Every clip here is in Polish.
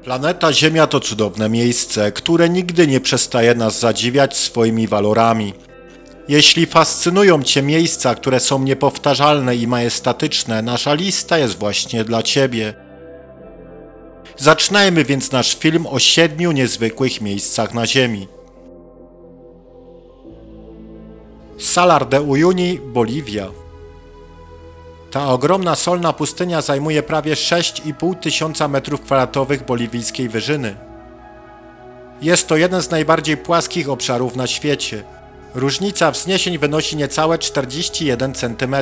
Planeta Ziemia to cudowne miejsce, które nigdy nie przestaje nas zadziwiać swoimi walorami. Jeśli fascynują Cię miejsca, które są niepowtarzalne i majestatyczne, nasza lista jest właśnie dla Ciebie. Zaczynajmy więc nasz film o 7 niezwykłych miejscach na Ziemi. Salar de Uyuni, Boliwia. Ta ogromna solna pustynia zajmuje prawie 6,5 tysiąca m2 boliwijskiej wyżyny. Jest to jeden z najbardziej płaskich obszarów na świecie. Różnica wzniesień wynosi niecałe 41 cm.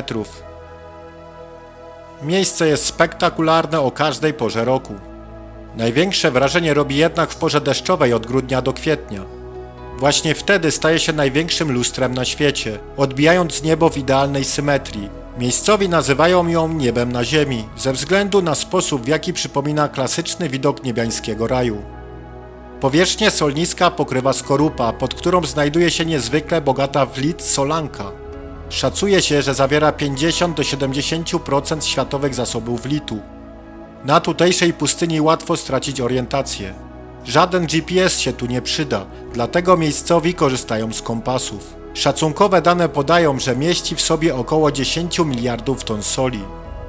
Miejsce jest spektakularne o każdej porze roku. Największe wrażenie robi jednak w porze deszczowej od grudnia do kwietnia. Właśnie wtedy staje się największym lustrem na świecie, odbijając niebo w idealnej symetrii. Miejscowi nazywają ją niebem na ziemi, ze względu na sposób, w jaki przypomina klasyczny widok niebiańskiego raju. Powierzchnię solniska pokrywa skorupa, pod którą znajduje się niezwykle bogata w lit solanka. Szacuje się, że zawiera 50 do 70% światowych zasobów litu. Na tutejszej pustyni łatwo stracić orientację. Żaden GPS się tu nie przyda, dlatego miejscowi korzystają z kompasów. Szacunkowe dane podają, że mieści w sobie około 10 miliardów ton soli.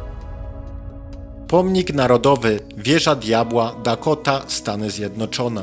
Pomnik narodowy Wieża Diabła, Dakota, Stany Zjednoczone.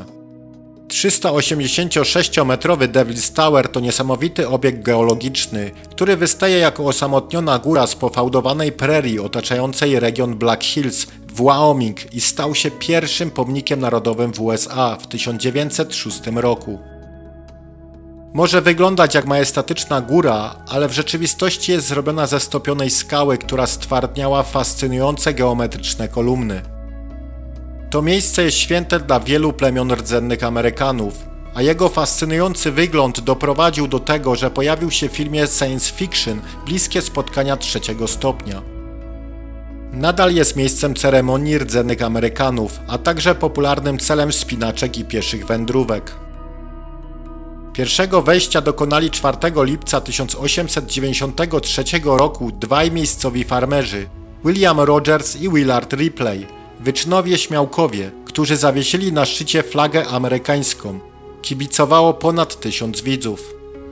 386-metrowy Devil's Tower to niesamowity obiekt geologiczny, który wystaje jako osamotniona góra z pofałdowanej prerii otaczającej region Black Hills w Wyoming i stał się pierwszym pomnikiem narodowym w USA w 1906 roku. Może wyglądać jak majestatyczna góra, ale w rzeczywistości jest zrobiona ze stopionej skały, która stwardniała w fascynujące geometryczne kolumny. To miejsce jest święte dla wielu plemion rdzennych Amerykanów, a jego fascynujący wygląd doprowadził do tego, że pojawił się w filmie science fiction Bliskie spotkania trzeciego stopnia. Nadal jest miejscem ceremonii rdzennych Amerykanów, a także popularnym celem wspinaczek i pieszych wędrówek. Pierwszego wejścia dokonali 4 lipca 1893 roku dwaj miejscowi farmerzy, William Rogers i Willard Ripley, wyczynowie śmiałkowie, którzy zawiesili na szczycie flagę amerykańską. Kibicowało ponad 1000 widzów.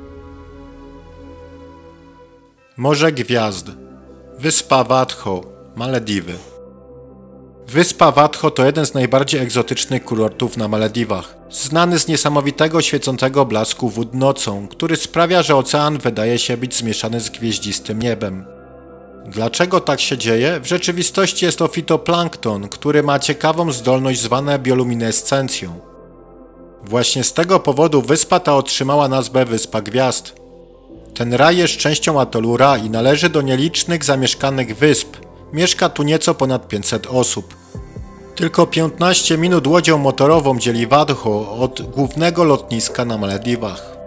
Morze Gwiazd. Wyspa Wadho, Malediwy. Wyspa Wadho to jeden z najbardziej egzotycznych kurortów na Malediwach, znany z niesamowitego świecącego blasku wód nocą, który sprawia, że ocean wydaje się być zmieszany z gwieździstym niebem. Dlaczego tak się dzieje? W rzeczywistości jest to fitoplankton, który ma ciekawą zdolność zwane bioluminescencją. Właśnie z tego powodu wyspa ta otrzymała nazwę Wyspa Gwiazd. Ten raj jest częścią atolu Ra i należy do nielicznych zamieszkanych wysp. Mieszka tu nieco ponad 500 osób. Tylko 15 minut łodzią motorową dzieli Wadho od głównego lotniska na Malediwach.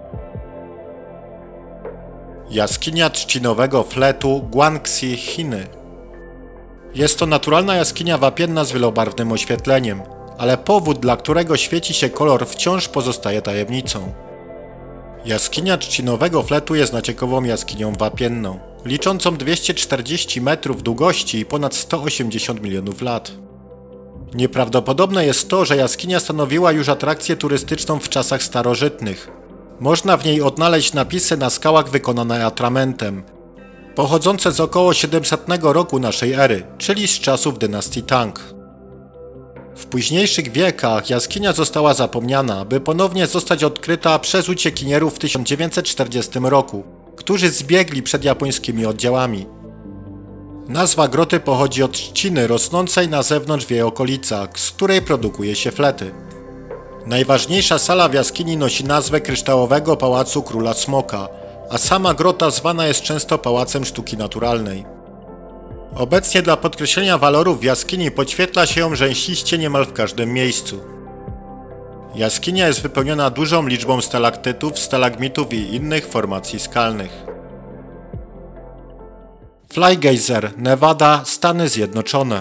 Jaskinia trzcinowego fletu Guangxi, Chiny. Jest to naturalna jaskinia wapienna z wielobarwnym oświetleniem, ale powód, dla którego świeci się kolor, wciąż pozostaje tajemnicą. Jaskinia trzcinowego fletu jest naciekową jaskinią wapienną, liczącą 240 metrów długości i ponad 180 milionów lat. Nieprawdopodobne jest to, że jaskinia stanowiła już atrakcję turystyczną w czasach starożytnych. Można w niej odnaleźć napisy na skałach wykonane atramentem, pochodzące z około 700 roku naszej ery, czyli z czasów dynastii Tang. W późniejszych wiekach jaskinia została zapomniana, by ponownie zostać odkryta przez uciekinierów w 1940 roku, którzy zbiegli przed japońskimi oddziałami. Nazwa groty pochodzi od trzciny rosnącej na zewnątrz w jej okolicach, z której produkuje się flety. Najważniejsza sala w jaskini nosi nazwę Kryształowego Pałacu Króla Smoka, a sama grota zwana jest często Pałacem Sztuki Naturalnej. Obecnie dla podkreślenia walorów jaskini podświetla się ją rzęsiście niemal w każdym miejscu. Jaskinia jest wypełniona dużą liczbą stalaktytów, stalagmitów i innych formacji skalnych. Flygazer, Nevada, Stany Zjednoczone.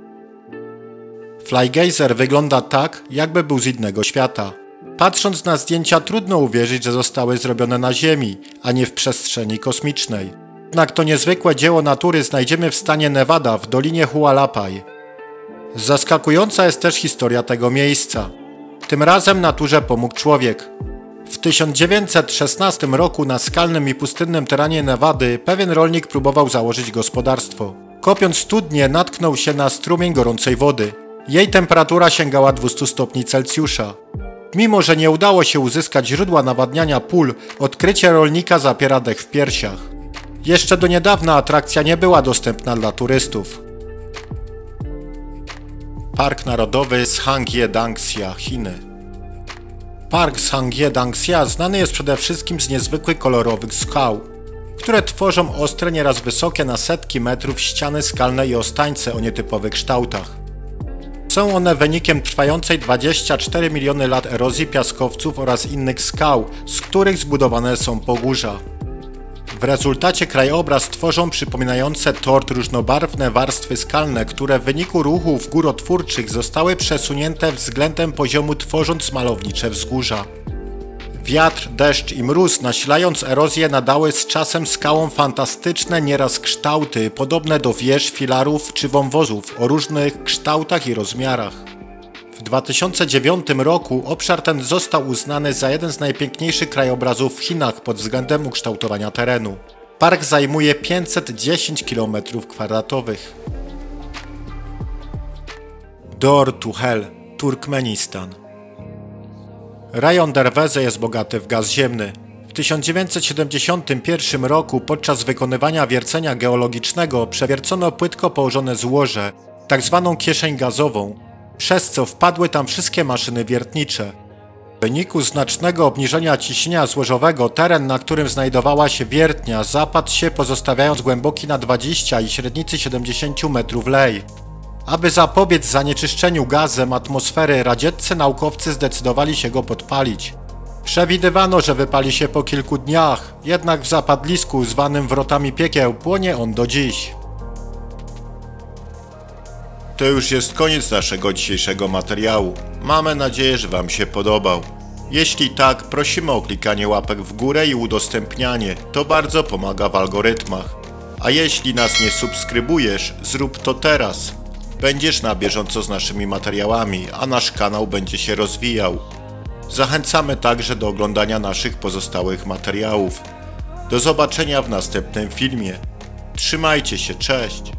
Flygazer wygląda tak, jakby był z innego świata. Patrząc na zdjęcia, trudno uwierzyć, że zostały zrobione na Ziemi, a nie w przestrzeni kosmicznej. Jednak to niezwykłe dzieło natury znajdziemy w stanie Nevada w Dolinie Hualapaj. Zaskakująca jest też historia tego miejsca. Tym razem naturze pomógł człowiek. W 1916 roku na skalnym i pustynnym terenie Nevady pewien rolnik próbował założyć gospodarstwo. Kopiąc studnię, natknął się na strumień gorącej wody. Jej temperatura sięgała 200 stopni Celsjusza. Mimo że nie udało się uzyskać źródła nawadniania pól, odkrycie rolnika zapiera dech w piersiach. Jeszcze do niedawna atrakcja nie była dostępna dla turystów. Park Narodowy Zhangye-Dangxia, Chiny. Park Zhangye-Dangxia znany jest przede wszystkim z niezwykłych kolorowych skał, które tworzą ostre, nieraz wysokie na setki metrów ściany skalne i ostańce o nietypowych kształtach. Są one wynikiem trwającej 24 miliony lat erozji piaskowców oraz innych skał, z których zbudowane są pogórza. W rezultacie krajobraz tworzą przypominające tort różnobarwne warstwy skalne, które w wyniku ruchów górotwórczych zostały przesunięte względem poziomu, tworząc malownicze wzgórza. Wiatr, deszcz i mróz, nasilając erozję, nadały z czasem skałom fantastyczne nieraz kształty, podobne do wież, filarów czy wąwozów o różnych kształtach i rozmiarach. W 2009 roku obszar ten został uznany za jeden z najpiękniejszych krajobrazów w Chinach pod względem ukształtowania terenu. Park zajmuje 510 km². Door to Hell, Turkmenistan. Rejon Derweze jest bogaty w gaz ziemny. W 1971 roku podczas wykonywania wiercenia geologicznego przewiercono płytko położone złoże, tzw. kieszeń gazową, przez co wpadły tam wszystkie maszyny wiertnicze. W wyniku znacznego obniżenia ciśnienia złożowego teren, na którym znajdowała się wiertnia, zapadł się, pozostawiając głęboki na 20 i średnicy 70 metrów lej. Aby zapobiec zanieczyszczeniu gazem atmosfery, radzieccy naukowcy zdecydowali się go podpalić. Przewidywano, że wypali się po kilku dniach, jednak w zapadlisku zwanym Wrotami Piekieł płonie on do dziś. To już jest koniec naszego dzisiejszego materiału. Mamy nadzieję, że Wam się podobał. Jeśli tak, prosimy o klikanie łapek w górę i udostępnianie, to bardzo pomaga w algorytmach. A jeśli nas nie subskrybujesz, zrób to teraz. Będziesz na bieżąco z naszymi materiałami, a nasz kanał będzie się rozwijał. Zachęcamy także do oglądania naszych pozostałych materiałów. Do zobaczenia w następnym filmie. Trzymajcie się, cześć!